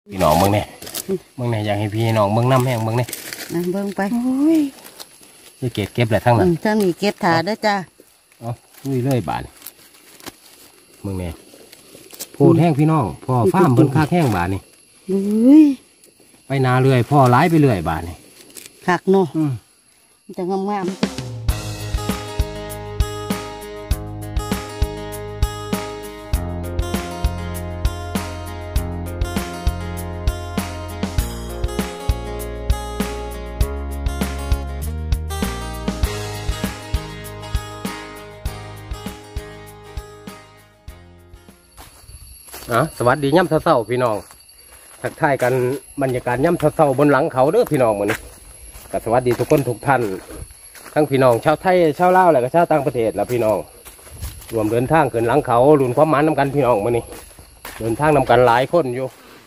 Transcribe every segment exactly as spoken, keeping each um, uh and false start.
พี่น้องเมืองเนี่ยเมืองเนี่ยอยากให้พี่น้องเมืองน้ำแห้งเมืองเนี่ยนะเบิ่งไปนี่เก็บเก็บแหละทั้งนั้นทั้งนี้เก็บถาด้วยจ้าอ๋อลุยเรื่อยบาทเมืองเนี่ยพูดแห้งพี่น้องพ่อฟ้ามเพิ่นค่าแห้งบาทนี่ไปนาเรื่อยพ่อไล่ไปเรื่อยบาทนี่คักเนาะจะงามๆอ่ะสวัสดีย่ำเศร้าๆพี่น้องทักทายกันบรรยากาศย่ำเศร้าๆบนหลังเขาเด้อพี่น้องมื้อนี้ก็สวัสดีทุกคนทุกท่านทั้งพี่น้องชาวไทยชาวลาวและก็ชาวต่างประเทศแล้วพี่น้องรวมเดินทางขึ้นหลังเขาลุ้นความหมายนำกันพี่น้องมื้อนี้เดินทางนำกันหลายคนอยู่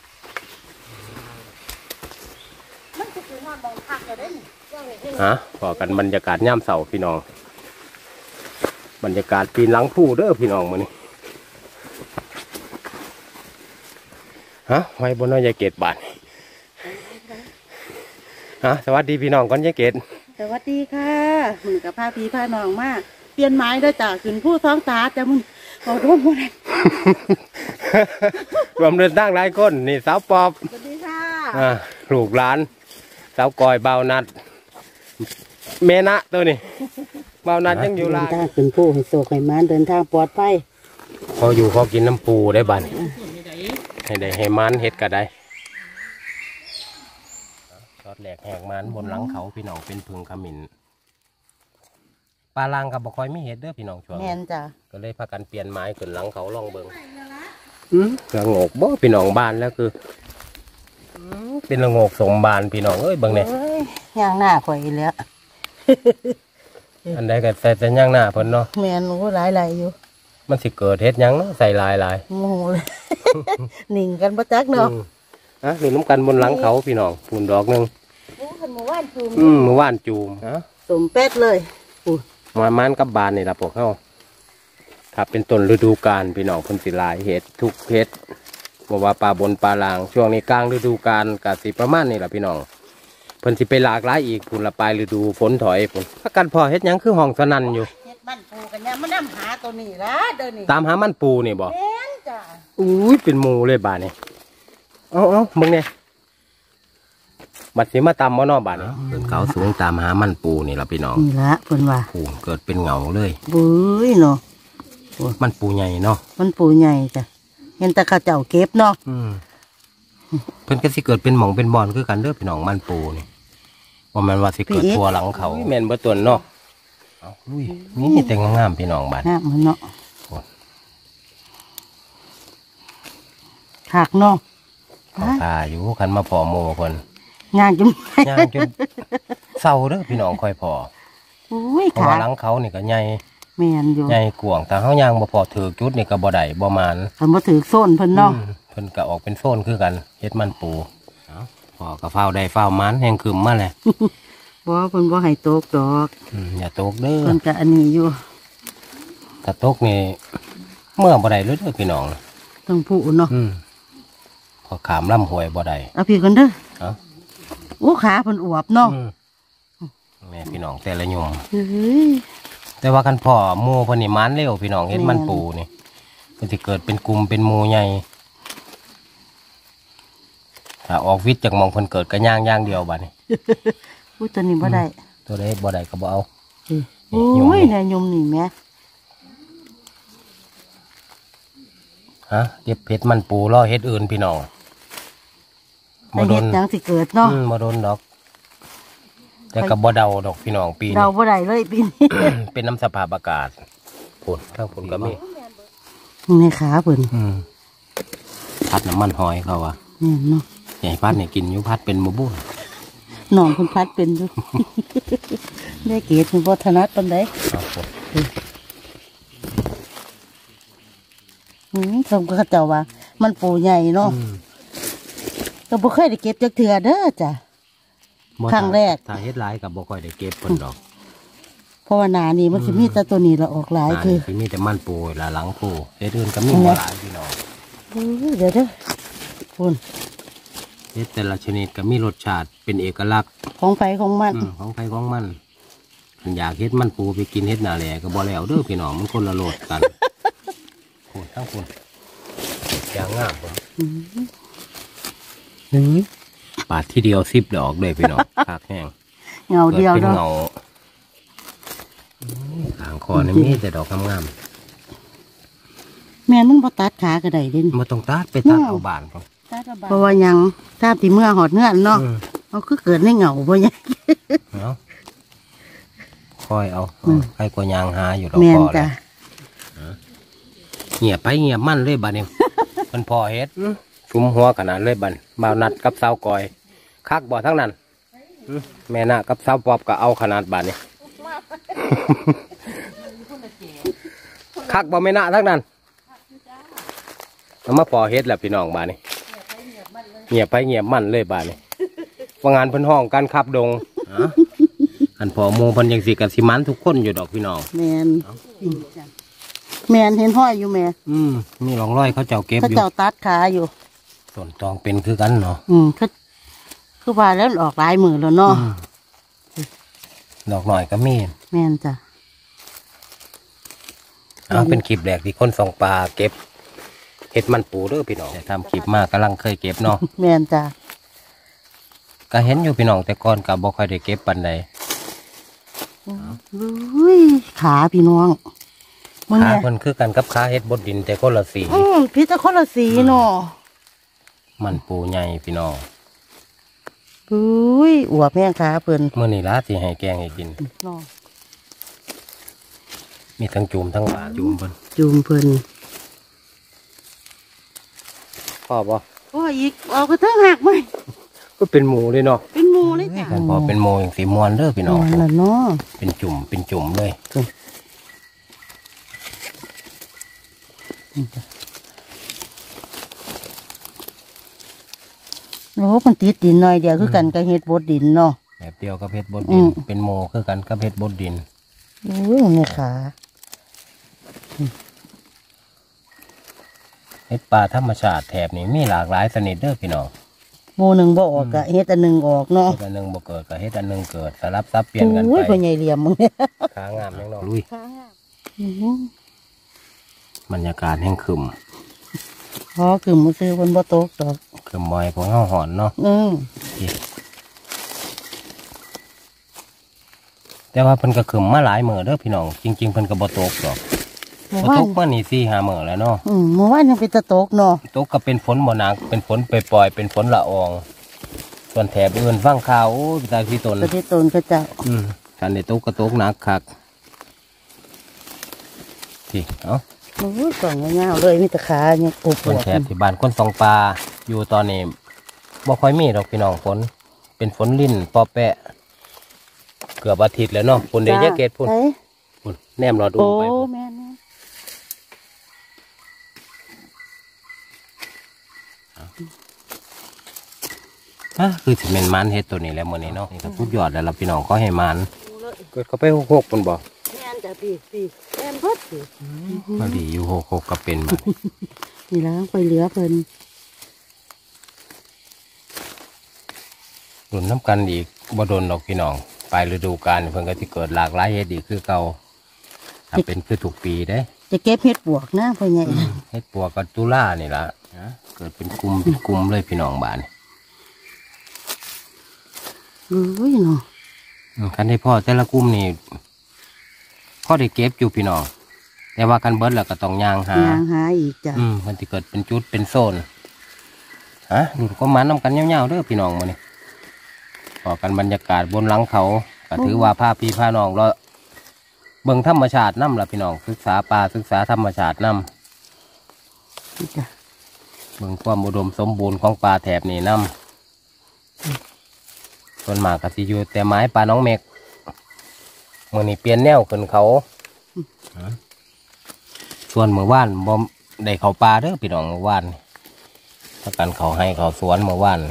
ฮะพอกันบรรยากาศย่ำเศร้าพี่น้องบรรยากาศปีนหลังผู้เด้อพี่น้องมื้อนี้ฮะไว้บนน้อยยายเกศบาทฮะสวัสดีพี่น้องก่อนยายเกศสวัสดีค่ะมึงกับพาพี่พาน้องมากเปลี่ยนไม้ด้วยจ้ะขึ้นผู้ท้องตาจะมึงเอาร่วมหมดเลยรวมเดินทางหลายคนนี่สาวปอบสวัสดีค่ะอ่าลูกหลานสาวกอยเบานัดเมนะตัวนี้เบานัดยังอยู่ลานถ้าขึ้นผู้ให้โศกให้มันเดินทางปลอดภัยพออยู่พอกินน้ำปูได้บ้านให้ได้ให้มันเห็ดก็ได้ทอดแหลกแหกมันบนหลังเขาพี่น้องเป็นพึงขมิ้นปลาลางกับบกคอยไม่เห็ดเด้อพี่น้องช่วงแม่นจ้ะก็เลยพากันเปลี่ยนไม้ขึ้นหลังเขาล่องเบิงระโงกบ่พี่น้องบานแล้วคือเป็นระโงกสมบานพี่น้องเอ้ยเบิงเนี่ยย่างหน้าข่อยแล้วอันใดก็ใส่แต่ย่างหน้าเพิ่นเนาะแม่นรู้หลายๆอยู่มันสิเกิดเฮ็ดยังเนาะใส่ลายลายโง่เลยหนิ่งกันประจักเนาะอ่ะหนึ่งน้ำกันบนหลังเขาพี่น้องปูนดอกหนึ่งเมื่อวานจูมอืมเมื่อวานจูมฮะสมเป็ดเลยมามันกับบานนี่ละพวกเขาถ้าเป็นต้นฤดูกาลพี่น้องเพิ่นสิลายเห็ดทุกเห็ดบอกว่าปลาบนปลาลางช่วงนี้กลางฤดูกาลกะสิประมาณนี่แหละพี่น้องเพิ่นสิไปหลากหลายอีกพุ่นละปลายฤดูฝนถอยพุ่นถ้ากันพอเห็ดยังคือห้องสนั่นอยู่เห็ดมันปูกันเนี่ยมันน้ำหาตัวนี้ละเดินนี่ตามหามันปูนี่บ่แม่นจ้ะอุ้ยเป็นหมูเลยบานนี่เอาเอามึงเนี่ยบัดสีมาตามมอนอบานนี่เพิ่นเขาสูงตามหามันปูนี่ละพี่น้องนี่ละเพิ่นว่าปูเกิดเป็นเหงาเลยบุ้ยเนาะมันปูใหญ่เนาะมันปูใหญ่จ้ะเห็นแต่ข้าเจ้าเก็บเนาะเพิ่นก็สิเกิดเป็นหม่องเป็นบอนคือกันเด้อพี่น้องมันปูนี่ว่ามันว่าสิเกิดทัวหลังเขาแม่นบ่ตัวเนาะเอาอุ้ยนี่แต่งงามพี่น้องบ้านงามเนาะหักเนาะตาอยู่คันมาพอโมคนงานจุ่มงานจุ่มเศร้าเด้อพี่น้องคอยพอเพราะว่าหลังเขานี่ก็ใหญ่แม่นอยู่ใหญ่กว่างแต่เขายางบ่พอถือจุดนี่ก็บ่ได้บ่มานเพิ่นบ่ถือโซนเพิ่นเนาะเพิ่นก็ออกเป็นโซนคือกันเฮ็ดมันปูพอก็เฝ้าได้เฝ้ามันแห่งคืมมาแหละบ่เพิ่นบ่ให้ตกดอกอย่าตกเด้อเพิ่นก็อันนี้อยู่ถ้าตกนี่เมื่อบ่ได้เลยเด้อพี่น้องต้องผู้เนาะพอขามลำห้วยบ่ได้เอาพี่กันเด้อโอ้ขาเพิ่นอวบเนาะแม่พี่น้องแต่ละยมแต่ว่ากันพ่อหมูเพิ่นนี่มันเร็วพี่น้องเห็นมันปูนี่มันสิเกิดเป็นกลุ่มเป็นหมูใหญ่ถ้าออกวิทย์จากมองเพิ่นเกิดก็ย่างย่างเดียวบัดนี้พูดตัวนี้บ่ได้ตัวใดบ่ได้ก็บ่เอาโอ้ยเนี่ยยมนี่แม่ฮะเก็บเห็ดมันปูล่อเห็ดอื่นพี่น้องมาโดนยังสิเกิดเนาะมาโดนดอกแต่กับบ่เดาดอกพี่น้องปีนี้เดาบ่ได้เลยปีนี้เป็นน้ำสภาพอากาศฝนทั้งฝนก็มีในขาเพิ่นพัดน้ำมันหอยเขาวะเนี่ยเนาะใหญ่พัดเนี่ยกินอยู่พัดเป็นหมูบุ้นหนองคุณพัดเป็นอยู่ได้เกศเป็นวัฒนธรรมใดอืมชมก็เจ้าว่ามันปูใหญ่เนาะก็บ่เคยได้เก็บจักเถื่อเด้อจ้ะครั้งแรกถ้าเฮ็ดหลายกับบ่ค่อยได้เก็บเพิ่นดอกเพราะว่านานี่มันสิมีแต่ตัวนี้ละออกหลายคือสิมีแต่มันปูละหลังปูเฮ็ดอื่นก็มีบ่หลายพี่น้องเดี๋ยวเด้อคุณเฮ็ดแต่ละชนิดก็มีรสชาติเป็นเอกลักษณ์ของไผของมันอืมของใครของมันอันอยากเฮ็ดมันปูไปกินเฮ็ดหนาแหล่ก็บ่แล้วเด้อพี่น้องมันคนละโลดกัน โอ้ทั้งคนอย่างงามบ่นี่ปาดที่เดียวสิบดอกเลยพี่น้องคากแห้งเงาเกิดเดียวเป็นเนาะเงาขางคอนี่มีแต่ดอกงามแม่มึงบ่ตัดขาก็ได้เด่นๆมาต้องตัดไปตัดเอาบานก่อนเพราะว่ายังตามที่เมื่อหอดเงื่อนเนาะอืมเอาคือเกิดในเงาบ่ยังเอาคอยเอาอืมใครกว่ายางหาอยู่ดอกแม่นพอแล้จ้ะวเงียบไปเงียบมันเลยบานนี้ มันพอเฮ็ดชุมหัวขนาดเลยบันบ่าวนัดกับสาวกอยคักบ่ทั้งนั้นอื้อแม่น่ะกับสาวปอบก็เอาขนาดบานนี้ คักบ่แม่น่ะทั้งนั้นเอามาพอเฮ็ดแหละพี่น้องบานนี้เงียบไปเงียบมันเลยบานนี้ว่างานเพิ่นห้องการขับดงอ๋ออันพอหมูเพิ่นยังสิกันสิมันทุกคนอยู่ดอกพี่น้องแมนแมนเห็นห้อยอยู่แม่อืมมีร่องรอยเขาเจ้าเก็บเขาอยู่เจ้าตัดขาอยู่ส่วนตองเป็นคือกันเนาะอืมคือคือว่าแล้วออกหลายมือแล้วเนาะอืมดอกหน่อยก็มีแมนจ้ะเอาเป็นคลิปแรกที่คนส่องปลาเก็บเห็ดมันปูเด้อพี่น้องแต่ทำคลิปมากกำลังเคยเก็บเนาะแมนจ้ะก็เห็นอยู่พี่น้องแต่ก่อนกับบ่ค่อยได้เก็บปันใดอุ้ยขาพี่น้องมึงขาเนี่ยเพิ่นคือกันกับขาเห็ดบดดินแต่คนละสีอืมพี่ตะคนละสีเนาะมันปูใหญ่พี่น้องอุ้ยอวบแม่งขาเพิ่นเมื่อนี้ละสิให้แกงให้กินเนาะมีทั้งจูมทั้งหวานจูมเพิ่นจูมเพิ่นพ่อบ่โอ้ยอีกเอากระทั่งหักไหมก็เป็นหมูเลยเนาะเป็นหมูเลยจ้ะกันพอเป็นหมูอย่างสีมวนเด้อพี่น้องนละเนาะเป็นจุ่มเป็นจุ่มเลยโอ้มันติดดินหน่อยเดียวคือกันกับเฮ็ดบดดินเนาะแบบเดียวกับเห็ดบดอืดินมเป็นหมูคือกันกับเห็ดบดดินโอ้ยแม่ขาเห็ดป่าธรรมชาติแถบนี้มีหลากหลายชนิดเด้อพี่น้องหมูหนึ่งบ่ออกกะเฮ็ดอันหนึ่งออกเนาะเฮ็ดอันหนึ่งบ่เกิดกับเฮ็ดอันหนึ่งเกิดสลับซับเปลี่ยนกันโอ้ยไปพ่อใหญ่เหลี่ยมมึงเนี่ยขางามแม่งเนาะลุยอื้อหือบรรยากาศแห่งคึมพอคือมือซื้อบนบ่โต๊ะดอกคึมมอยของเฮาหอนเนาะอืมแต่ว่าเพิ่นก็คึมมาหลายมื้อเด้อพี่น้องจริงๆเพิ่นก็บ่ตกดอกเมื่อบ่วาตนกมานี่สี่ห้ามื้อแล้วเนาะอืมเมื่อวานยังเป็นตะโต๊ะเนาะตกก็เป็นฝนบ่หนักเป็นฝนปล่อยๆเป็นฝนละออง ส่วนแถบอื่นฟังข่าวโอ้ยตายพี่ตนประเทศตนก็เจ้าอืมคันได้ตกก็ตกหนักคักที่เอ้าโอ้ยกล่องเงาๆเลยมีแต่ขาเนี่ยปวดปส่วนวดแถบที่บ้านคนสองปลาอยู่ตอนนี้บ่ค่อยมีดอกพี่น้องฝนเป็นฝนลิ่นปอแปะ เกือบอาทิตย์แล้วเนาะฝนเดยแยกเกตพุ่นไหนพุ่นแนมรอดูโอ้ไปพุ่นแม่นอ่ะคือสิเมนมันเฮ็ดตัวนี้แล้วมื้อนี้เนาะนี่ก็สุดยอดแล้วล่ะพี่น้องขอให้มันเกิดเขาไปหกๆพุ่นบ่แม่นจ้ะพี่พี่แม่นเบิดสิมาดีอยู่หกๆก็เป็นบัดนี้นี่แล้วไปเหลือเพิ่นรุ่นน้ำกันอีกบ่โดนดอกพี่น้องปลายฤดูกาลเพิ่นก็สิเกิดหลากหลายเฮ็ดอีกคือเก่าถ้าเป็นคือทุกปีเด้จะเก็บเฮ็ดบวกนะพ่อใหญ่เฮ็ดปัวกับตุล่านี่ล่ะนะเกิดเป็นกลุ่มเป็นกลุ่มเลยพี่น้องบ้านโอ้ยเนาะอืมคันให้พ่อแต่ละกลุ่มนี่พ่อได้เก็บอยู่พี่น้องแต่ว่าคันเบิดแล้วก็ต้องย่างหายางหาอีกจ้ะอืมมันจะเกิดเป็นจุดเป็นโซนฮะดูก็มันนำกันยาวๆเด้อพี่น้องมานี่พอกันบรรยากาศบนหลังเขาก็ถือว่าพาพี่พาน้องเราเบิ่งธรรมชาตินำล่ะพี่น้องศึกษาป่าศึกษาธรรมชาตินำนี่จ้ะเบิ่งความอุดมสมบูรณ์ของป่าแถบนี้นำส่วนมากก็สิอยู่แต่ไม้ป่าน้องเมกมื้อนี้เปลี่ยนแนวขึ้นเขาส่วนเมื่อวานบ่ได้เข้าป่าเด้อพี่น้องเมื่อวานถ้ากันเขาให้เขาสวนเมื่อวาน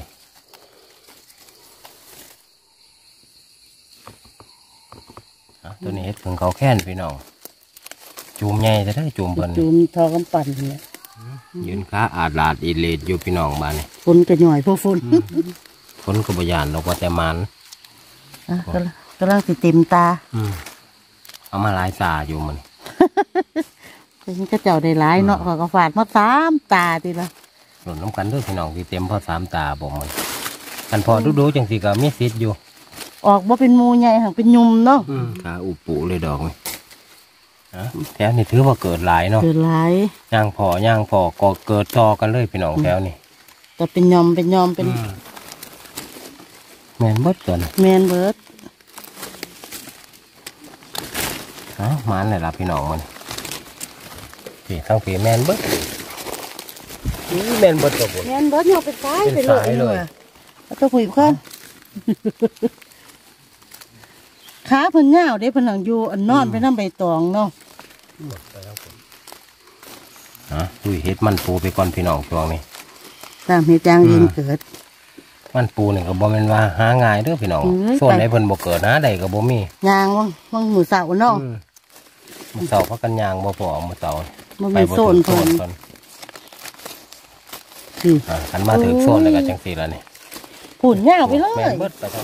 อ่ะตัวนี้เฮ็ดเพิ่งเขาแค้นพี่น้องจูมใหญ่จะได้จูมเพิ่นจูมทอกำปั่นเนี่ยอยืนขาอาดลาดอีเลดอยู่พี่น้องบ้านนี่ฝนกระหน่อยพวกฝนฝนก็บยานเราก็แต่มันอ่ะกำลังกำลังสิเต็มตาอืมเอามาหลายตาอยู่มันเป็นก็เจ้าได้หลายเนาะเขาก็ฝาดมาสามตาทีละหล่นน้ำกันด้วยพี่น้องที่เต็มพอสามตาบอกมันกันพอดูดูๆจังสิก็มีสิทธิ์อยู่ออกบ่เป็นหมูใหญ่หังเป็นยุมเนาะขาอุปูเลยดอกนี่นะแถวนี้ถือว่าเกิดหลายเนาะเกิดหลายย่างพอย่างพอก็เกิดต่อกันเลยพี่น้องแถวนี้ก็เป็นยอมเป็นยอมเป็นอืมแมนเบิดตัวนะแมนเบิร์ดฮะมันเลยล่ะพี่น้องมันพี่ทั้งพี่แมนเบิดนี่แมนเบิดตัวบุญแมนเบิร์ดเนี่ยเป็นสายเป็นสายเลยเอาตัวหุยข้างขาเพิ่นยาวเด้เพิ่นหลังอยู่อันนอนไปน้ำใบตองเนาะฮะดุยเฮ็ดมันปูไปก่อนพี่น้องช่วงนี้ตามเหตุจางเรียนเกิดมันปูนี่ก็บ่แม่นว่าหาง่ายเด้อพี่น้องเอ้ยส่วนไหนเพิ่นบ่เกิดหาใดก็บ่มียางว่างว่างหมูเสาเนาะอืมมื้อเสาร์พักกันยางบ่พอมื้อเสาร์มันไปมีบ่โซถึนงโซเพิ่นนเพิ่นคืออ่าคันมาถึงโซนแล้วก็จังซี่ล่ะนี่ผุ่นยาวไปเลแม่ยนเบิดไปเถอะ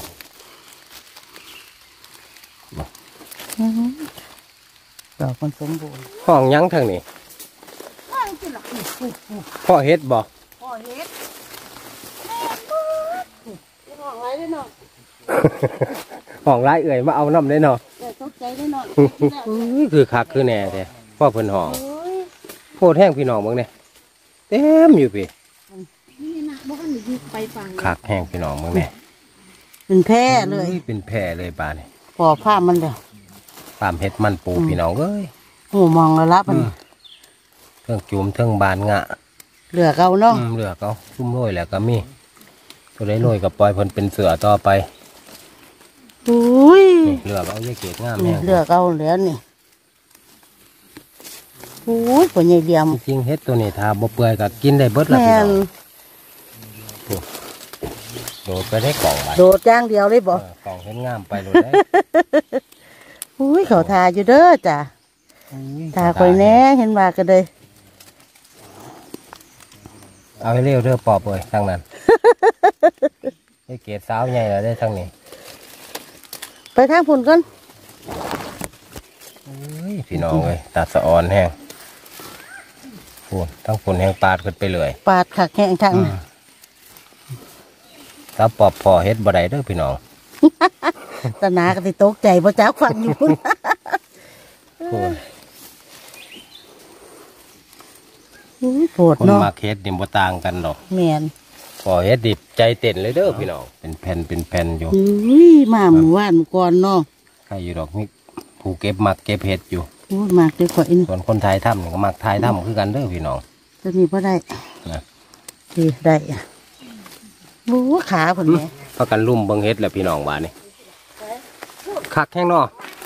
อื้อหือดอกมันสมบูรณ์ห้องหยังทางนี้ว่างจิหลักอีกปุ๊บปุ๊บพ่อเฮ็ดบ่พ่อเฮ็ดแม่นบ่จะบอกอะไรได้เนาะห้องหลายเอ่ยมาเอาน้ำได้เนาะแต่ตกใจได้เนาะอุ้ยคือคักคือแน่แท้พ่อเพิ่นห้องโอ้ยโพดแห้งพี่น้องเบิ่งเนี่ยเต็มอยู่พี่นี่นะบ่ทันได้อยู่ไปฟังคักแห้งพี่น้องเบิ่งเนี่ยเป็นแพ้เลยอุ้เป็นแพร่เลยปลานี่พอผ้ามันเด้อปามเฮ็ดมันปูพี่น้องเอ้ยหูมองแล้วละมันเทิงจุ่มเทิงบานงะเหลือเก่าเนาะอืมเหลือเขาซุ่มโรยแล้วก็มีตัวได้โรยกับปล่อยเพิ่นเป็นเสือต่อไปอุ้ยนี่เหลือเอาเยอะเกศงามนี่แห้งเหลือเก่าเหลือนี่อุ้ยปวดใหญ่เดียมจริงๆเฮ็ดตัวนี้ถ้าบ่เปื่อยก็กินได้เบิดละแม่พี่น้นองโดดไปได้กล่องใบโดดจ้างเดียวเลยบ่เออกล่องเห็นงามไปเลยได้อุ้ยเขาทาอยู่เด้อจ้ะทาคอยแหน่เห็นว่าก็เลยเอาให้เร็วเด้อปอบเลยทางนั้น ได้เกศสาวใหญ่แล้วได้ทางนี้ไปทางพุ่นก่อนเอ้ยพี่น้องเลยตัดสะออนแห้งพูนทั้งฝุ่นแห้งปาดขึ้นไปเลยปาดขักแห้งทางถ้าปอบพอเฮ็ดบ่ได้เด้อพี่น้องตาหนาก็สิตกใจบ่จ้าฟังอยู่พุ่นพูนอุ้ยโปวดคนเนาะมาเฮ็ดนี่บ่ต่างกันหรอกแม่นพอเฮ็ดดิบใจเต้นเลยเด้อพี่น้องเป็นแผ่นเป็นแผ่นอยู่อุ้ยมาหมู่บ้านหมู่ก่อนเนาะใครอยู่ดอกนี่ผู้เก็บมักเก็บเฮ็ดอยู่อุ้ยมากเด้อข่อยนี่ส่วนคนไทยทำนี่ก็มักไทยทำคือกันเด้อพี่น้องตัวนี้บ่ได้นะดีได้อะบู๊ขาผลแม่พากันลุ่มเบิ่งเฮ็ดแหละพี่น้องว่านี่คักแห้งเนาะ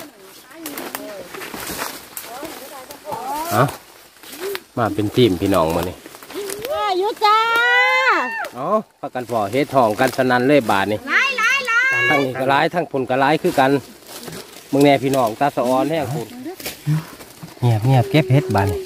เอ้ามาเป็นทีมพี่น้องมานี่อายุจ้าเอ้าพากันพอเฮ็ดทองกันสนั่นเลยบาทนี่ไล่ไล่ไล่ทั้งนี้ก็ร้ายทั้งผลก็ร้ายคือกันมึงแน่พี่น้องตาสะออนแห้งคุณเงียบเงียบเก็บเฮ็ดบาทนี่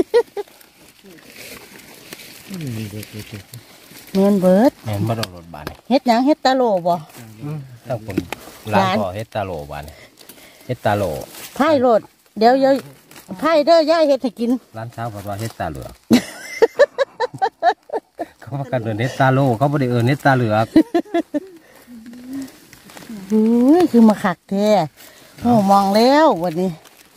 เมียนเบิร์ดแม่นบ่ต้องรถบาทนี่เฮ็ดหยังเฮ็ดตาโหลบ่ทั้งผลร้านพอเฮ็ดตาโหลบาทนี่เฮ็ดตาโหลไพ่โหลดเดี๋ยวเดี๋ยวไพ่เด้อย่ายเฮ็ดให้กินร้านเช้าบอกว่าเฮ็ดตาเหลือก เขาประกันเอินเฮ็ดตาโลเขาบ่ได้เอินเฮ็ดตาเหลือกอุ้ยคือมาขักแท้โอ้มองแล้ววันนี้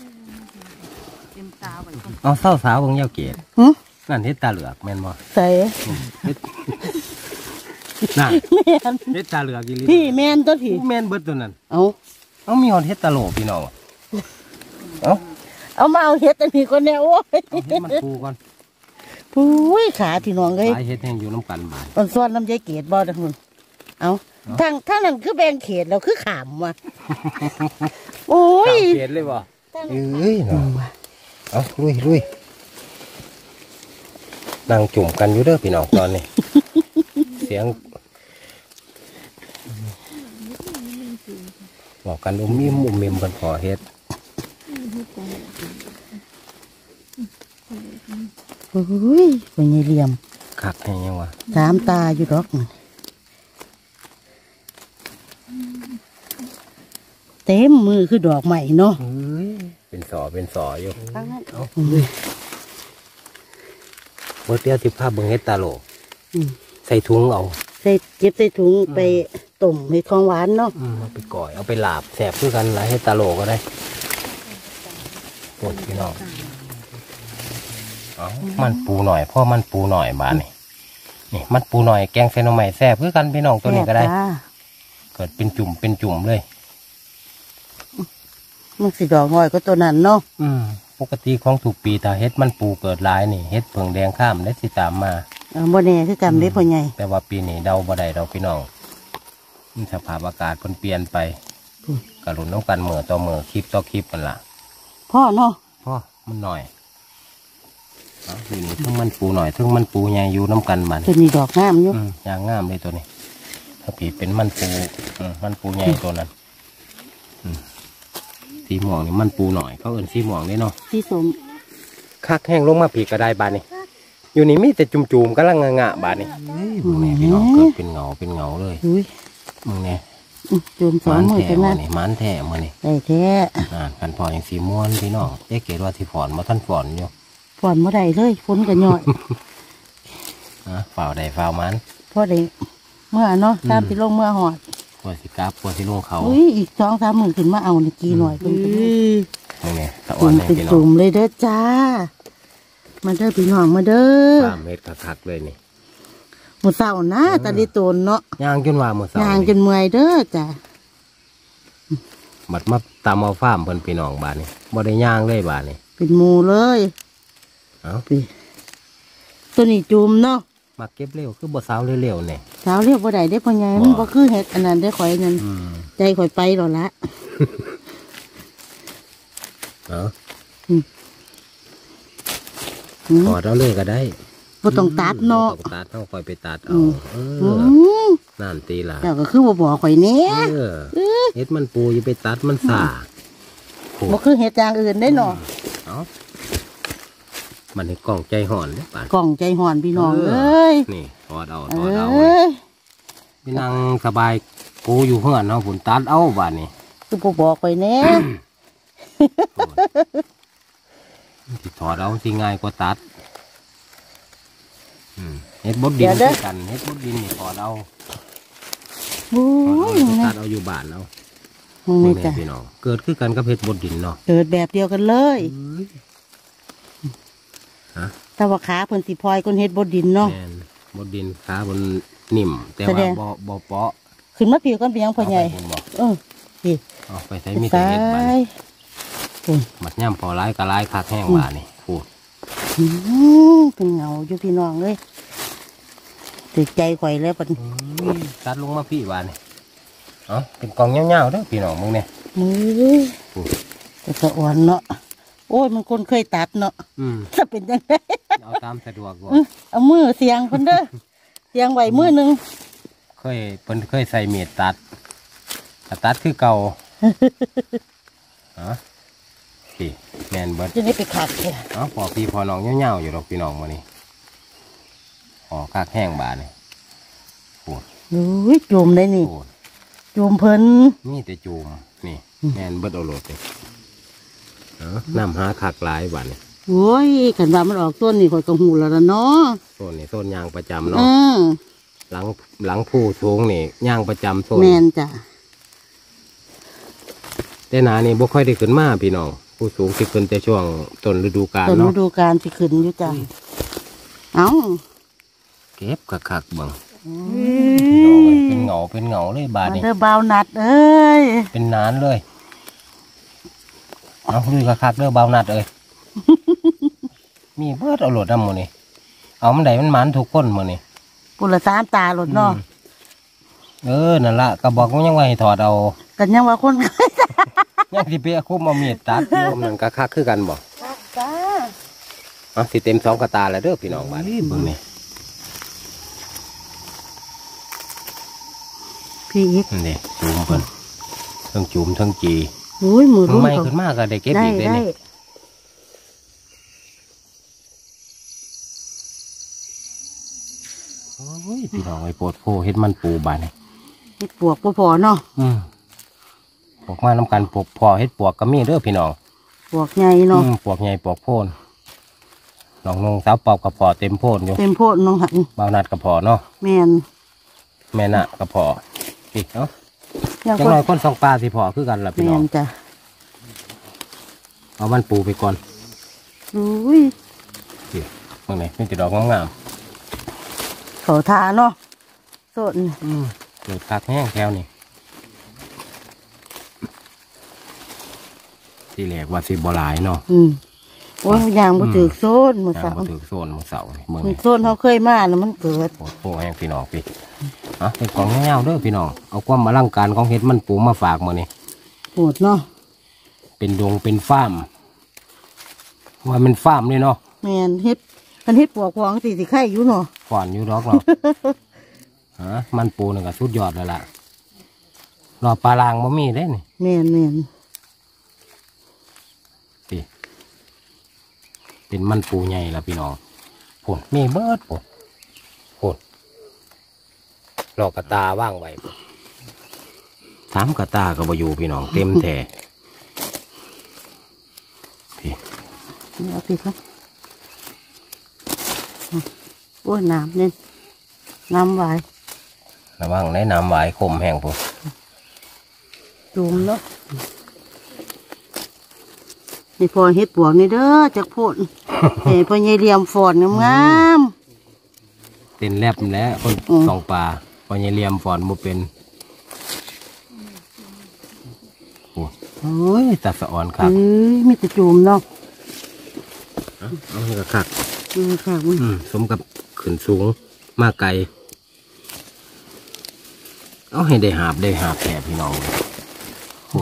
เอาเศร้าสาวเบิ่งยาวเกศหึนั่นเฮ็ดตาเหลือกแม่นบ่ใส่เฮ็ดนั่นแม่นเฮ็ดตาเหลือกอีหลีพี่แม่นตัวพี่แม่นเบิดตัวนั้นเอาเอามีฮอดเฮ็ดตาโลพี่น้องเอาเอามาเอาเฮ็ดอันนี้ก่อนแน่โอ้ยเอาเฮ็ดมันปูก่อนอุ้ยขาพี่น้องเอ้ยหลายเฮ็ดแห่งอยู่น้ำกันบาดมันซ้อนน้ำยายเกดบ่เด้อคุณเอาทางทางนั้นคือแบ่งเขตแล้วคือขามว่ะโอ้ยเกศเลยบ่เอ้ยเนาะเอาลุยลุยนั่งจุ่มกันอยู่เด้อพี่น้องตอนนี้ เสียงบอกกันอุ้มอิ่มอุ้มมิมกันพอเฮ็ดโอ้ยเป็นไงเหลี่ยมคักแห้งยังวะสามตาอยู่ดอกมันเต็มมือคือดอกใหม่เนาะเฮ้ยเป็นสอเป็นสออยู่ข้างนั้นเอาเมื่อเตี้ยสิภาพเบิ่งเฮ็ดตาโหลอืมใส่ถุงเอาใส่เก็บใส่ถุงไปต้มให้ของหวานเนาะอืมเอาไปก่อยเอาไปลาบแสบคือกันหลายเฮ็ดตาโหลก็ได้โอ้ยพี่น้องเอามันปูหน่อยพ่อมันปูหน่อยบานนี่นี่มันปูหน่อยแกงเซโนใหม่แซ่บคือกันพี่น้องตัวนี้ก็ได้แซ่บจ้าเกิดเป็นจุ่มเป็นจุ่มเลยมันสิดอกน้อยก็ตัวนั้นเนาะอืมปกติของถูกปีถ้าเฮ็ดมันปูเกิดหลายนี่เฮ็ดเผิงแดงข้ามได้สิตามมาเออบ่แน่คือกันเด้พ่อใหญ่แต่ว่าปีนี้เดาบ่ได้เราพี่น้องมันสภาพอากาศมันเปลี่ยนไปกระหลุนน้ำกันเหมือต่อเหมือคลิปต่อคลิปมันล่ะพ่อเนาะพ่อมันหน่อยเอาทีนี้ทั้งมันปูหน่อยทั้งมันปูใหญ่อยู่น้ำกันมันตัวนี้ดอกงามอยู่อืมอย่างงามเลยตัวนี้ ถ้าผีเป็นมันปูอืมมันปูใหญ่ตัวนั้นอืมสีม่วงนี่มันปูหน่อยเขาเอิ่นสีม่วงนี่เนาะสีสมคักแห้งลงมาผีกระไดบานนี่อยู่นี่มีแต่จุ่มๆกำลังงะๆบานนี่มึงเนี่ยพี่น้องเกิดเป็นเงาเป็นเงาเลยอุ้ยมึงเนี่ยอื้อจูมสองมือแท้จังมืนั้นนี่มันแท้มือนี่ได้แท้อ่ากันพออย่างสีม่วนพี่น้องเอ๊ะเกดว่าที่ฝอนมาท่านฝอนอยู่ฝนบ่ได้เลยฝนก็ย่อยนะฝ่าวใดฝ่าวมันพ่อได้เมื่อเนาะตามที่ลงเมื่อหอดปวดสิกราบปวดสิลงเขาอุ้ยอีกสองสามหมื่นขึ้นมาเอานี่กี่หน่อยเพิ่นมึงเนี่ยตะอ่จุ่อนมเนี่ยเป็นพี่น้อจุ่งมเลยเด้อจ้า มาเด้อพี่น้องมาเด้อสามเมตรคักๆเลยนี่หมดเศร้านะตาลิโตนเนาะย่างจนว่าหมดสาย่างจนเมื่อยเด้อจ้าบัดมาตามเอาฟ้ามเพิ่นพี่น้องบานนี่บ่ได้ย่างเลยบานนี่เป็นหมูเลยเอ้าพี่ตัวนี้จุ่มเนาะมาเก็บเร็วคือบ่สาวเร็วๆเนี่ยเช้าเรียกว่าใดได้อพ่อใหญ่บ่มันบ่คือเห็ดอันนั้นได้อข่อยนั่นอืมใจข่อยไปหรอละเอ้าอืมถอดเอาเลยก็ได้บ่ต้องตัดเนาะบ่ต้องตัดเอาคอยไปตัดอืเอามเออือมนั่นตีล่ะเจ้าก็คือบ่บอกข่อยแหน่เออเฮ็ดมันปูอย่าไปตัดมันสาโอ้บ่คือเห็ดอย่างอื่นได้อเนาะเอ้ามันให้กล้องใจห่อนเด้ป่านกล่องใจห่อนพี่น้องเอ้ยนี่ถอดเอาเอถอดเอา้ยพี่นั่งสบายกูอยู่เฮือนเนาะผุนตัดเอาบาดนี้คือบ่บอกข่อยแหน่สิถอดเอาสิง่ายกว่าตัดอืมเฮ็ดบดดินคือกันเฮ็ดบดดินนี่ถอดเอาโอ้ถอดเอายตัดเอาอยู่บ้านเอานี่นี่จ้ะพี่น้องเกิดคือกันกับเฮ็ดบดดินเนาะเกิดแบบเดียวกันเลยฮะแต่ว่าขาเพิ่นสิพลอยคนเฮ็ดบดดินเนาะแม่นบดดินขาบนนิ่ม แต่แสว่าดงบ่บ่เปาะขึ้นมาผิวกันเป็นหยังพ่อใหญ่เอาไปพุ่นบ่เออพี่เอาไปใช้มีดแต่เฮ็ดบาดไปนี้พุ่นมัดย่ำพอร้ายก็ร้ายคักแห้งบาดนี่พูดอืมเป็นเงาอยู่พี่น้องเลยติดใจข่อยแล้วปันตัดลงมาพี่บาดนี่เอ้าเป็นกองเงาๆเด้อพี่น้องมึงเนี่ยมือแต่สะอ่อนเนาะโอ้ยมันคนเคยตัดเนาะอืมจะเป็นยังไงเอาตามสะดวกบ่อื้อเอามือเสียงเพิ่นเด้อเสียงไหวมือหนึ่งเคยเพิ่นเคยใส่เมีดตัดถ้าตัดคือเก่า ฮะพี่แมนเบิดจะได้ไปขัดเลยเอ้าพอพี่พอน้องเงาๆอยู่ดอกพี่น้องมื้อนี้พอคักแห้งบาดนี่โอ้ยโอ้ยจุ่มได้นี่โอ้ยจุ่มเพิ่นมีแต่จูมนี่แมนเบิดเอาโลดเลยเอ้าน้ำหาคักหลายบาดนี่โอ้ยขันว่ามันออกต้นนี่ข่อยก็หูแล้วล่ะเนาะโซนนี่โซนยางประจำเอเนาะอหลังหลังผู้สูงนี่ย่างประจำโซนแมนจ้ะแต่หนานี่บ่ค่อยได้ขึ้นมาพี่น้องผู้สูงสิขึ้นแต่ช่วงต้นฤดูกาลต้นฤเนาะดูกาลสิขึ้นอยู่จ้ะเอ้าเก็บคักๆเบังพี่น้องเอ้ยเป็นเหงาเป็นเหงาเลยบาดมันนี่เด้อบ่าวนัดเอ้ยเป็นนานเลยเอาลุยคักๆเด้อเบานัดเอ้ย มีเบิดเอาโหลดน้ำมือนี่เอามันได้มันหมันทุกคนมือนี่ปุระสามตาหลดเนาะเออนั่นละก็บอกว่ายังว่าให้ถอดเอากันยังว่าคนยังสิเปียคุ้มเอามีดตัดโยมนั่นก็คักคือกันบอกจ้าเอาสิเต็มสองกระตาแล้วเด้อพี่น้องบ้านนี้เบิ่งนี่พี่อีกนี่นดิจุ่มเพิ่นทั้งจุ่มทั้งจีโอ้ยมือมันรุ่นไม่เขาขึ้นมากก็ได้เก็บได้อีกเลยได้นี่อ้ยพี่น้องไอ้โปดโพเฮ็ดมันปูบานนี่เฮ็ดปวกบ่พอเนาะอืมปวกมาน้ำกันปวกพอเฮ็ดปวกก็มีเด้อพี่น้องปวกใหญ่อืเนาะมปวกใหญ่ปวกโพนน้องนงสาวปอบกระพอเต็มโพนอยู่เต็มโพดน้องหันบ่าวนัดกระพอเนาะแม่นแม่น่ะกระพอพี่เนาะยังจังคนน้อยคนสองปลาสิพอคือกันล่ะพี่น้แม่องนจ้ะเอามันปูไปก่อนอุ้ยพี่เมื่อไหร่มีแต่ดอกงามเขาทาเนาะสดๆอืมเกิดคักแห้งแถวนี่ที่แรกว่าสิบ่หลายเนาะอืมโอ้ยยางบ่ถือโซนมื้อทาเช้างมาถึงโซนมื้อเสาร์นี่เมืองมื้อนี่โซนเฮาเคยมาแล้วมันเกิดโอ้โหแห้งพี่น้องพี่อ่ะเป็นของเงาๆเด้อพี่น้องเอาความอลังการของเฮ็ดมันปูมาฝากมื้อนี้ปวดเนาะเป็นดงเป็นฟาร์มว่ามันฟาร์มนี่เนาะแม่นเฮ็ดกันเฮ็ดปวกพองสิสิไข่อยู่เนาะก่อนอยู่ดอกเนาะ ฮะมันปูนี่ก็สุดยอดแล้วล่ะรอปลาลางบ่มีได้นี่แม่นแม่นพี่เป็นมันปูใหญ่ละพี่น้องผลมีเบิดผลผลรอกระตาว่างไว้พุ่นสามกระตาก็บ่อยู่พี่น้องเต็มแท้พี่นี่เอาสิครับโอ้ยน้ำเนี่ยน้ำไหวระวังในน้ำหวายคมแห้งพุ่นจุ่มเนาะนี่พอเฮ็ดปวกนี่เด้อจากโพด เฮ้ยพ่อใหญ่เหลี่ยมฟอนงามเต้นแลบแล้วคนอืมสองปลาพอใหญ่เหลี่ยมฝอนบ่เป็นโอ้โอ้ยตาสะอ่อนๆครับเอ้ยมีแต่จุ่มเนาะเอาให้กระคักนี่ค่ะมึงอืมสมกับขึ้นสูงมากไกลเอาให้ได้หาบได้หาบแผลพี่น้องเลยโอ้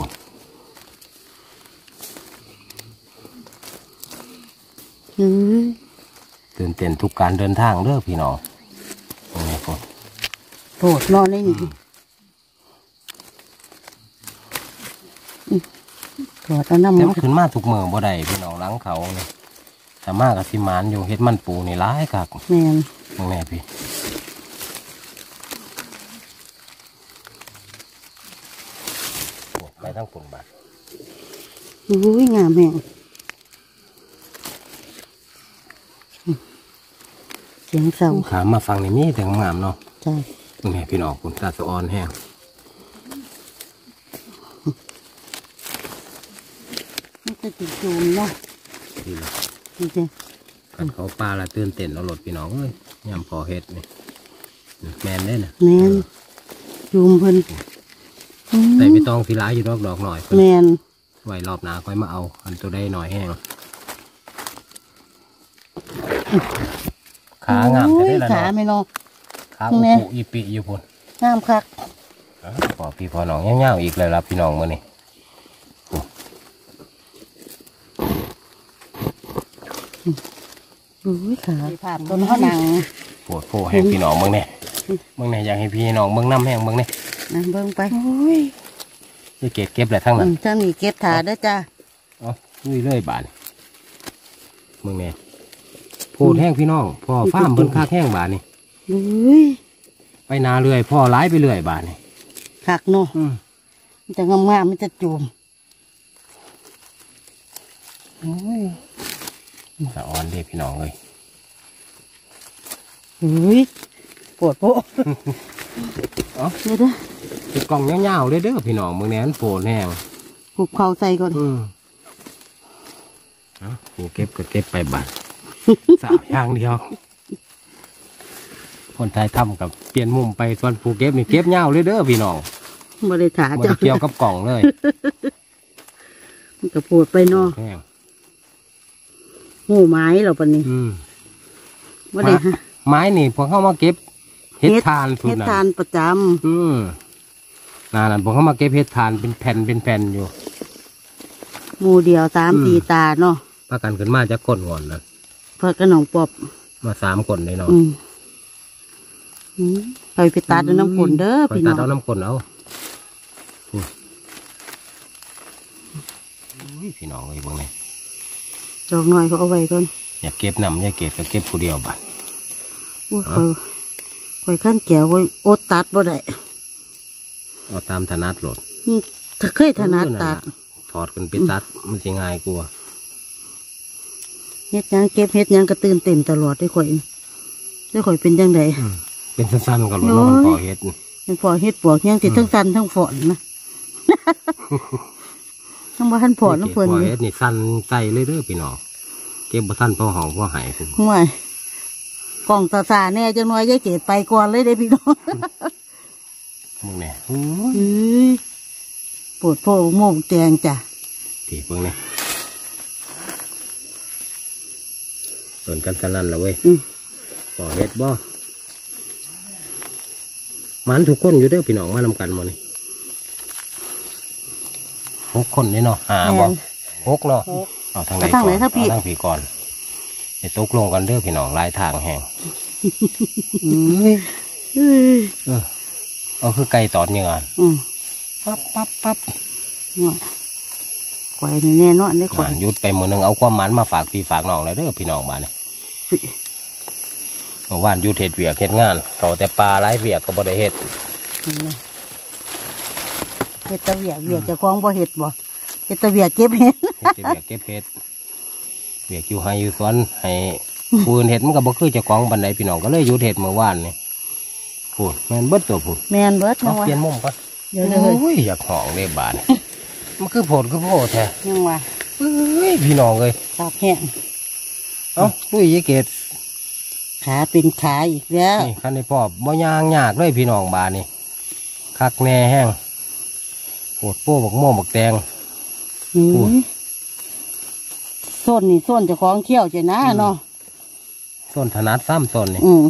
เอ้ยตื่นเต้นทุกการเดินทางเด้อพี่น้องนี่พ่อโพดเนอนได้นี่ถอดเอาน้ำแต่มัมัน นขึ้นมาทุกเมืองบ่ได้พี่น้องหล้างเขาเนี่ยแต่มากกับสิมานอยู่เฮ็ดมันปูนี่ร้ายครับแม่นตรงแม่พี่โอ้ไปทั้งปุ่นบาทอุ้ยงามแม่งเสียงเศร้าขามาฟังในมีแต่งามเนาะจ้ะตรงแม่พี่น้องคุณตาสะออนแห้งนี่จะติดจุ่มเนาะดีเลยนี่จ้ะกันเขาปลาละตื่นเต้นเอาหลดพี่น้องเอ้ยยำพอเฮ็ดนี่แมนได้น่ะแม่นจุ่มเพิ่นอืมแต่ไม่ต้องทีร้ายอยู่ดอกดอกหน่อยเพิ่นแม่นไว้รอบหน้าค่อยมาเอา อันตัวได้หน่อยแห้งขางามจะได้ละขาเนาะไม่เนาะขาอุแม่ปุอีปิอยู่พุ่นงามคักอ่ะพอพี่พอน้องเงี้ยวๆอีกเลยล่ะพี่น้องมื้อนี้โอ้อุ้ยขาผ่านต้นข้าวหนังปวดโผแห้งพี่น้องเบิ่งแน่เบิ่งแน่อยากให้พี่น้องเบิ่งน้ำแห้งเบิ่งแน่นะเบิ่งไปอุ้ยจะเก็บเก็บแหละทั้งอืนั้นมจ้ามีเก็บถาเด้อจ้าเอ๋อลุยเลยบาดนี่เบิ่งแน่โพดแห้งพี่น้องพ่อฟ้าร์มเบิ่งคักแห้งบาดนี่อุ้ยไปนาเรื่อยพ่อร้ายไปเรื่อยบาดนี่คักเนาะอืมมันจะงามๆมันจะจุ่มสะออนเด้พี่น้องเลยอุ้ยปวดโปะเอ๋อเดี๋ยวเด้อเป็นกล่องยาวๆเลยเด้อพี่น้องเมืองแหนมันโผล่แห้งหุบเข่าใส่ก่อนอืมเอ้าผู้เก็บก็เก็บไปบัตร สาวอย่างเดียว คนไทยทำกับเปลี่ยนมุมไปส่วนผู้เก็บนี่เก็บยาวเลยเด้อพี่น้องบ่ได้ถามันจ้าเกี่ยวกับกล่องเลยมันก็ปวดไปเนาะแห้งหูไม้เราปะนี่อืมบ่ได้ฮะไม้นี่พวกเข้ามาเก็บเห็ดทานทุนเฮ็ดนั่ทานนประจอืมนานั่นพวกเข้ามาเก็บเห็ดทานเป็นแผ่นเป็นแผ่นอยู่ำหมู่เดียวสามอืมสี่ตาเนาะพากันขึ้นมาจากก้นก่อนนะเพื่อกระหนองปอบมาสามคนเลยเนาะอืมอืมไปไปตัดด้วยน้ำฝนเด้อคอยพี่ตัน้ดองเอาน้ำก้นเอาอืมอุ้ยพี่น้องเลยพวกนี้ดอกหน่อยก็เอาไว้ก่อนอยากเก็บน้ำอยากเก็บก็เก็บผู้เดียวบัดอุ้ยเขาข่อยขั้นแก้วไว้โอดตัดบ่ได้เอาตามถนัดโหลดอืมถ้าเคยถนัดตัดถอดกันไปตัดมันจะง่ายกลัวาเฮ็ดหยังเก็บเฮ็ดหยังก็ตื่นเต้นตลอดได้ข่อยได้ข่อยเป็นจังไดอืมเป็นสั้นๆกับโหลดเนาะมันพอเฮ็ดมันพอเฮ็ดปวกยังสิทั้งสันทั้งฝอนนะ ทั้งบ่ทันพอน้ำเพิ่นพอนี่เฮ็ดนี่สั้นใส่เลยเด้อพี่น้องเก็บบ่ทันพอหอมพอหายคุณห่วยกล่องตาสาแน่จังน้อยยายเกดไปก่อนเลยเด้พี่น้องมึงเนี่ยโอ้ยเอ้ยปวดโพโมกแจงจ้ะทีเพิ่งเนี่ยเปิดกันสนั่นแล้วเว้ยอืมพอเฮ็ดบ่มันทุกคนอยู่เด้อพี่น้องมานำกันหมดนี่หกคนนี่เนาะหาบ่หกเนาะเอาทางไหนทางไหนก่อนถ้าพี่เอาทางพี่ก่อนไปตกลงกันเด้อพี่น้องลายทางแห้งเอ้ยเออเอาคือไก่ตอดยังไงอืมปั๊บปั๊บปั๊บห่วยข่อยนี่แน่นอนได้ข่อยหยุดไปมือหนึงเอาความหมันมาฝากพี่ฝากน้องเลยเด้อพี่น้องบ้านนี่เมื่อวานหยุดเฮ็ดเวียกเฮ็ดงานเขาแต่ปลาไร้เวียกก็บ่ได้เฮ็ดเฮ็ดแตะเวียกเวียกเจะคล้าของบ่เฮ็ดบ่เฮ็ดแตะเวียกเก็บเฮ็ดเฮ็ดแต่เวียกเก็บเฮ็ดเวียกอยู่ให้อยู่สวนให้ปูนเฮ็ดมันก็บ่คือเจ้าของบันไดพี่น้องก็เลยหยุดเฮ็ดเมื่อวานนี่พูดแม่นเบิดตัวพูดแม่นเบิดเอายังว่าเปลี่ยนมุมก่อนเดี๋ยวเลยโอ้ยอยากห้องเลยบาดนี่มันคือโพดคือโพดแท้ยังว่าเอ้ยพี่น้องเอ้ยตากแห้งเอ้าลุยยายเกดขาเป็นขาอีกแล้วนี่คันได้พ่อบ่ยางยากเลยพี่น้องบาดนี่คักแน่แห้งโพดโป้บักโม่บักแตงอืโอ้ยมส้นนี่ส้นเจะคล้าของเขี้ยวจะนะเนาะส้นถนัดซ้ำส้นนี่อืม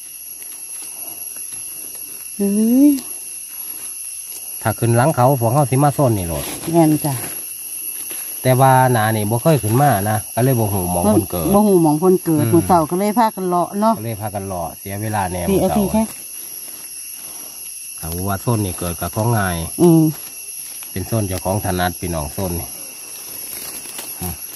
เฮ้ยถ้าขึ้นหลังเขาพวกเขาสิมาส้นนี่โหลดแม่นจ้ะแต่ว่าหนานี่บ่เคยขึ้นมานะก็เลยบ่หูหมองคนเกิดบ่หูหมองคนเกิดอืมหมูเต่าก็เลยพากันเลาะเนาะก็เลยพากันรอเสียเวลาแน่พี่มื้อเอาเก่าพี่แค่ถ้าว่าส้นนี่เกิดกับของง่ายอืมเป็นส้นเจ้าของถนัดพี่น้องส้นนี่อืม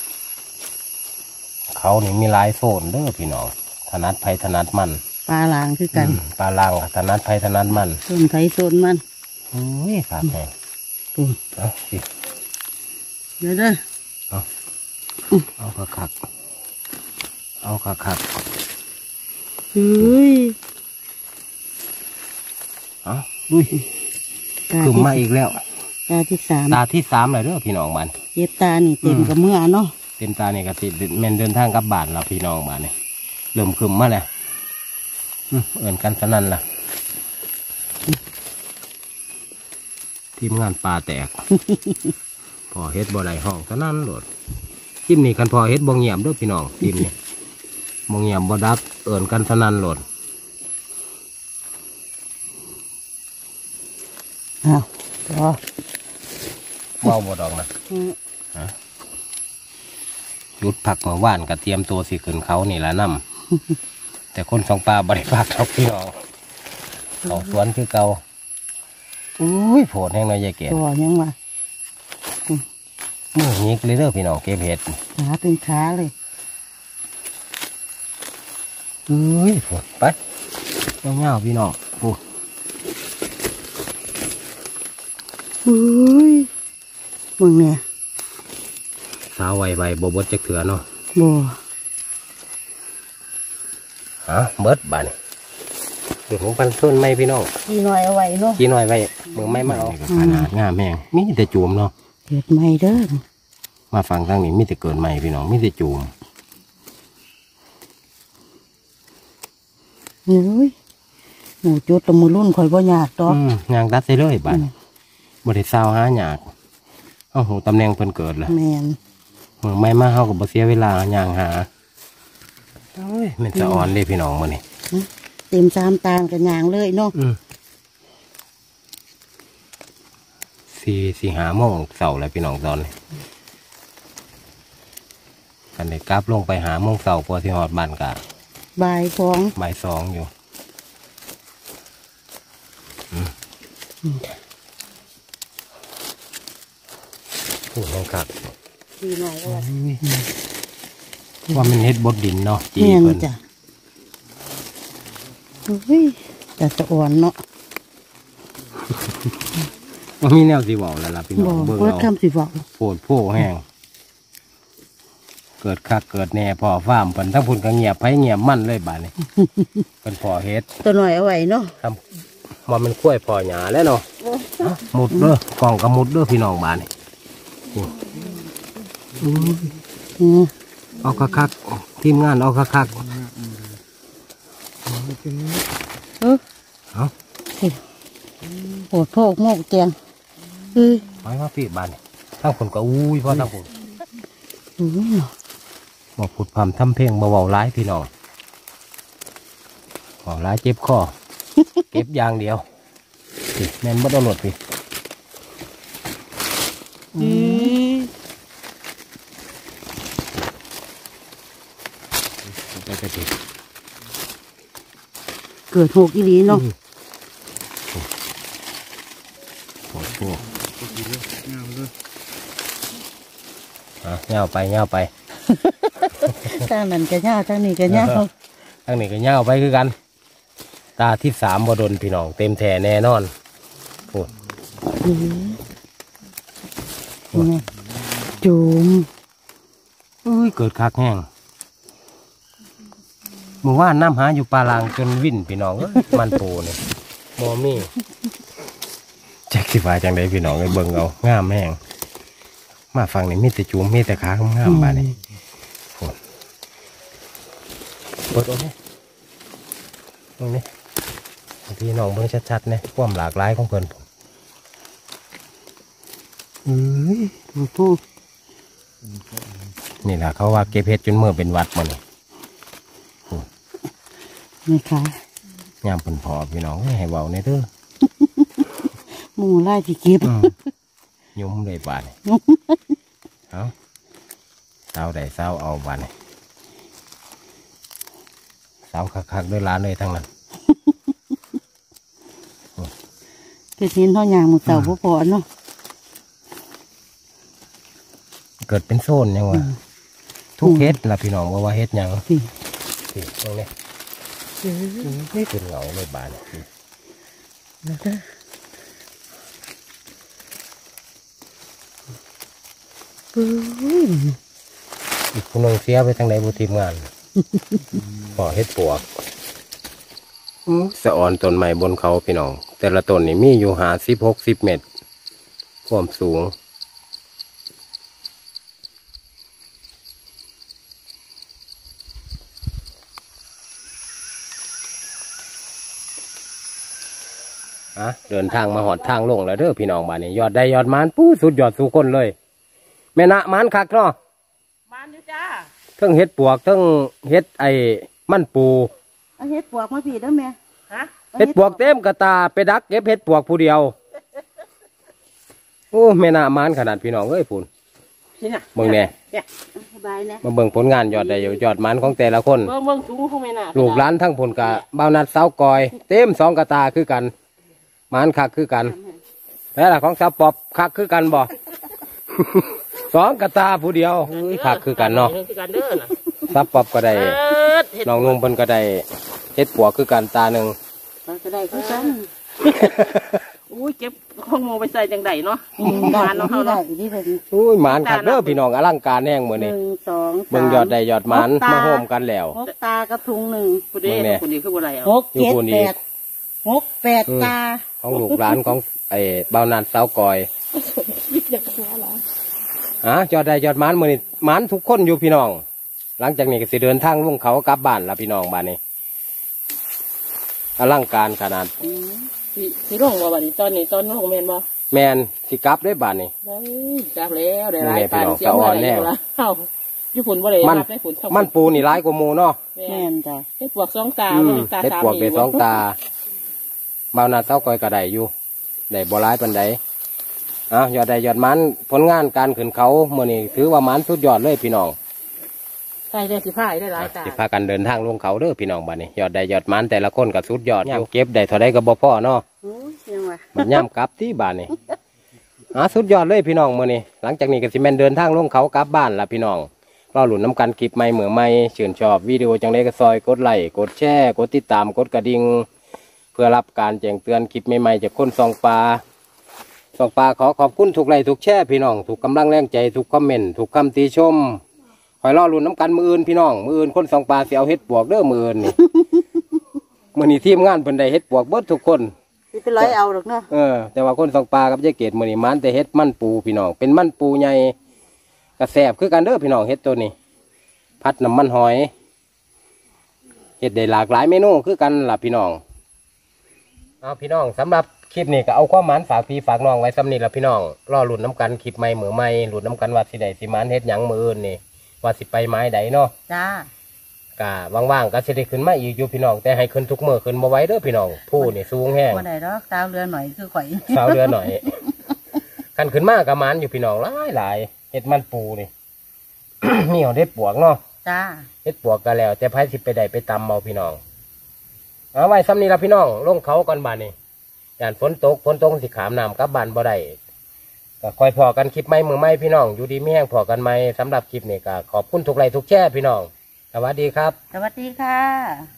เขานี่มีหลายโซนเด้อพี่น้องถนัดไผถนัดมันปลาลางคือกันอืมปลาล่างก็ถนัดไผถนัดมันส้นไถส้นมันอุ้ยขาดแห้งอืมเอาสิเดี๋ยวเด้อเอาคักคักๆเอาคักคักเฮ้ยๆเอาดุยตาขึ้นที่มาอีกแล้วตาที่สามตาที่สามเลยเด้อพี่น้องบ้านเย็บตานี่เต็มกับเมื่อเนาะเต็มตาเนี่ยก็ติแม่นเดินทางกลับบ้านเราพี่น้องบ้านเนี่ยเริ่มขึ้นมาแล้วอืมเอิ่นกันสนั่นล่ะทีมงานปลาแตก พอเฮ็ดบ่ได้ห้องสนั่นโหลดทีมนี้คันพอเฮ็ดบ่เงียบเด้อพี่น้องทีมนี้บ่เงียบบ่ดับเอิ่นกันสนั่นโหลดอ้าวรอเมาบ่ดอกนะอืมหยุดพักเมื่อวานก็เตรียมตัวสิขึ้นเขานี่ละนำ แต่คนสองปลาบริภาคทับพี่น้องเขาสวนคือเก่าอุ้ยโผล่แห้งน้อยใหญ่เกศตัวยังว่ามือยิกเลยเด้อพี่น้องเก็บเห็ดขาเป็นขาเลยอุ้ยโผล่ไปเงาๆพี่น้องโอ้อุ้ยมึงเนี่ยสาวไวไวๆบบดจักเถื่อเนาะบ่ฮะเบิดบานเดี๋ยวผมปันส้นไม้พี่น้องพี่น้อยเอาไว้เนาะขี้น้อยไว้เมืองไม่มาเอาขนาดงามแม่งมีแต่จูมเนาะเกิดใหม่เด้อมาฟังทางนี้มีแต่เกินใหม่พี่น้องมีแต่จูมเฮ้ยหมูจุดตะมือรุ่นข่อยบ่ยากดอกอืมยางตัดใส่เลยบานบริษาวหาหยากเอาหูตำแหน่งเพิ่นเกิดละแมนเมืองไม่มาเฮากับบ่เสียเวลาย่างหาโอ้ยมันจะอ่อนเลยพี่น้องมื้อนี้เต็มสามตามกันยางเลยเนาะอืมสี่สี่หาโมงเสาร์แล้วพี่น้องตอนนี้กันได้กลับลงไปหาโมงเสาร์พอที่ฮอดบ้านกะบายฟองบ่ายสองอยู่อืมพูดแห้งคักพี่น้อยเอาไว้ว่ามันเฮ็ดบดดินเนาะจีแม่นเพิ่นจ้ะอุ้ยแต่สะอ่อนเนาะมันมีแนวสีเบาแล้วล่ะพี่น้บออง กเบิ่งว่าเอาคำสิบอกโผดโผแห้งเกิดคักเกิดแหน่พอฟาร์มเพิ่นทั้งพุ่นก็เงียบไผเงียบมั่นเลยบาดนี้ เป็นพอเฮ็ดตัวหน่อยเอาไว้เนาะทำว่ามันกล้วยพอหญ้าแล้วเนาะหมุดเด้อกล่องก็หมุดเด้อพี่น้องบาดนี้นี่อื้ออืมเอาคักๆทีมงานเอาคักเออๆเอาโหดโพกโมกแจงเอ้ยไว้มาพี่บาดนี้ทั้งพุ่นก็อุ้ยพอทั้งพุ่นอุ้ยเนาะบอกพูดพร่ำทำเพลงเบาๆร้ายพี่น้องเบาร้ายเจ็บคอ เก็บอย่างเดียวสิแม่นบ่ต้องหลดพี่อืมไปไปพี่เกิดโหกอีหลีเนาะโอ้โหอ่ะเงาไปเงาไปทางนั้นก็ยาวทางนี้ก็ยาวทั้งนี้ก็เงาไปคือกัน ตาที่สามบดนพี่น้องเต็มแท่แน่นอนโอ้อืมนี่จูมอุ้ยเกิดคักแห้งเมื่อว่านน้ำหาอยู่ปลาลางจนวิ่นพี่น้องเอ้ยมันโปเนี่ยมอมี่แจ็คสิฟ้าจังไดพี่น้องไอ้เบิ่งเอางามแห้งมาฟังนี่มีแต่จูมมีแต่ขางามๆบาดนี่โอ้เปิดโอ้ยตรงนี้พี่น้องเบิ่งชัดๆเนี่ยความหลากหลายของเพิ่นเอ้ยโอ้โหนี่แหละเขาว่าเก็บเห็ดจนเมื่อเป็นหวัดมันนี่ค่ะยามผลพอพี่น้องให้เบาในเด้อหมูไล่ที่เก็บอืมยุ่มเลยบาดนี่เอาเศร้าใดเศร้าเอาบาดนี่เศร้าคักๆด้วยร้านเลยทั้งนั้นเกิดเห็นเท่ายางหมูเต่าพอๆเนาะเกิดเป็นโซนยังวะทุกเฮ็ดละพี่น้องว่าว่าเฮ็ดหยังพี่สิตรงนี้ไม่เป็นเหงาเลยบาดนี่แล้วก็ปุ้ยอีกคนนึงเสียไปทางไหนบุทีมงาน พอเฮ็ดปวกสะออนต้นใหม่บนเขาพี่น้อง แต่ละต้นนี่มีอยู่หาสิบหกสิบเมตรความสูงอะเดินทางมาหอดทางลงแล้วเด้อพี่น้องบ้านนี้ยอดได้ยอดมันปู้สุดยอดสู่คนเลย แม่นะมันคักเนาะมันอยู่จ้าเทั้งเฮ็ดปวกเทั้งเฮ็ดไอ้มันปูเอาเฮ็ดปวกมาพี่ได้ไหมฮะเฮ็ดปวกเต็มกระตาไปดักเก็บเฮ็ดปวกผู้เดียวโอ้แม่นะมันขนาดพี่น้องเอ้ยพูนนี่น่ะเบิ่งแน่สบายนะมาเบิ่งผลงานยอดได้ยอดมันของแต่ละคนเบิ่งเบิ่งถุงของแม่น่ะลูกหลานทั้งผลกะบ่าวนัดเสากอย เต็มสองกระตาคือกันมันคักคือกันแล้วล่ะของสาวปอบคักคือกันบ่ สองกระตาผู้เดียวอุ้ยคักคือกันเนาะคือกันเด้อน่ะสาวปอบก็ได้น้องนุ่มเพิ่นก็ได้เฮ็ดปัวคือกันตาหนึ่งมันก็ได้คือกันอุ้ยเก็บข้องโมไปใส่จังไดเนาะอืมได้เนาะได้ที่เป็นอุ้ยหมานคักเด้อพี่น้องอลังการแห้งมื้อหนี้นึ่งสองสามเบิ่งยอดได้ยอดหมันมาโฮมกันแล้วหกตากระทุงหนึ่งผู้เด้เบิ่งแน่ผู้นี้คือบ่ไรเอาหกเจ็ดอยู่คนนี้แปดหกแปดตาของลูกหลานของไอ้บ่าวนัดเสากอยอ่ะยอดได้ยอดหมันมื้อนี้หมันทุกคนอยู่พี่น้อง หลังจากนี้ก็สิเดินทางลงเขากลับบ้านละพี่น้องบ้านนี้อลังการขนาดสิสิลงบ่บัดนี้ตอนนี้ตอนลงแม่นบ่แมนสิกลับได้บ้านนี้ได้จับแล้วได้หลายนี่แหละพี่ปานน้องเสียสะอ่อนมาแน่แล้วเอ้าญี่ปุ่นบ่ได้มันรับได้ฝนมันปูนี่ร้ายกว่าหมูเนาะแม่แม่นจ้ะเฮ็ดปวกสองตาอืบ่มได้ตาเฮ็ดสามปวกได้สองตาบ่าวนาเต้าก้อยก็ได้อยู่ได้บ่ร้ายปานใดอ่ะยอดได้ยอดมันผลงานการขึ้นเขาเมื่อนี้ถือว่ามันสุดยอดเลยพี่น้องใช่ได้สิพายได้หลายตาสิพากันเดินทางลงเขาเด้อพี่น้องบ้านนี้ยอดได้ยอดมันแต่ละคนก็สุดยอดอยู่เก็บได้เท่าใดก็บ่พอเนาะโอ้ยยังวะมันย่ำกลับที่บ้านนี่อ่ะสุดยอดเลยพี่น้องมื่อนี้หลังจากนี้ก็สิแม่นเดินทางลงเขากลับบ้านละพี่น้องรอหลุนน้ำกันคลิปใหม่เหมือใหม่ชื่นชอบวิดีโอจังได้ก็ซอยกดไลค์กดแชร์กดติดตามกดกระดิ่งเพื่อรับการแจ้งเตือนคลิปใหม่ๆจากคนซองปลาซองปลาขอขอบคุณทุกไลค์ทุกแชร์พี่น้องทุกกำลังแรงใจทุกคอมเมนต์ทุกคำติชมคอยรอหลุนน้ำกันมืออื่นพี่น้องมืออื่นคนซองปลาเสียเอาเฮ็ดปวกเด้อมืออื่นนี่ มื่อนี้ทีมงานเพิ่นได้เฮ็ดปวกเบิดทุกคนสิไปร้อยเอาหรอกเนาะเออแต่ว่าคนสองปลากับยายเกดมื้อนี้มันแต่เฮ็ดมันปูพี่น้องเป็นมันปูใหญ่กระแสบคือกันเด้อพี่น้องเฮ็ดตัวนี้พัดน้ำมันหอยเฮ็ดได้หลากหลายเมนูคือกันล่ะพี่น้องเอาพี่น้องสำหรับคลิปนี้ก็เอาความหมานฝากพี่ฝากน้องไว้สำนี้ล่ะพี่น้องรอลุ้นน้ำกันคลิปใหม่มื้อใหม่ลุ้นน้ำกันว่าสิได้สิหมานเฮ็ดหยังมื้ออื่นนี่ว่าสิไปไม้ใดเนาะจ้าก็ว่างๆก็สิได้ขึ้นมาอีกอยู่พี่น้องแต่ให้ขึ้นทุกมื้อขึ้นบ่ไหวเด้อพี่น้องผู้นี่สูงแห้งบ่ได้ดอกสาวเรือหน่อยคือข่อยสาวเรือหน่อย กันขึ้นมากกับมันอยู่พี่น้องหลายหลายเห็ดมันปูนี่ เหนียวเด็ดปวกเนาะจ้าเห็ดปวกกันแล้วแต่ไพ่สิไปได้ไปตำเมาพี่น้องเอาไว้ซ้ำนี้ละพี่น้องลงเขาก่อนบ้านนี่ย่านฝนตกฝนตกสิขามน้ำกลับบ้านบ่ได้ก็คอยพอกันคลิปใหม่มือใหม่พี่น้องอยู่ดีไม่แห้งพอกันไหมสำหรับคลิปนี้ก็ขอบคุณทุกไลค์ทุกแชร์พี่น้องสวัสดีครับสวัสดีค่ะ